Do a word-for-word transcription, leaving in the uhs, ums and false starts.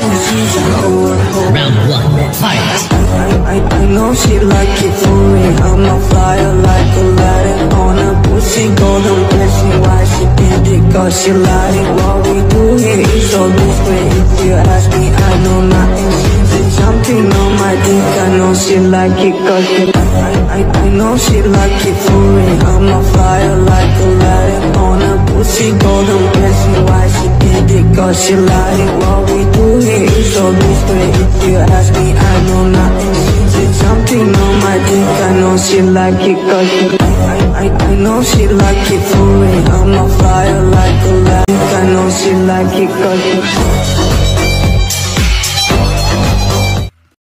and she's a whore. Round one, fight. I, I, I know she like it for me. I'm a flyer like Aladdin on a pussy golden blessing. Why she did it? Cause she lied. What we do here is so different. If you ask me, I know nothing. She's jumping on my dick. I know she like it cause she I, I, I know she like it for me. I'm a flyer like Aladdin on a pussy golden blessing. Why she did it? Cause she lied. What we do here is so different. If you ask me, I know nothing. She's jumping on my dick. I know she like it cause she I, I, I know she like it for me. I'm a flyer like Aladdin. I know she like it cause she